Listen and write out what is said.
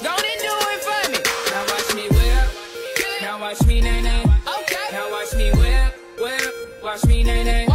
Don't do it for me. Now watch me whip. Now watch me nay nay. Okay. Now watch me whip. Watch me nay nay.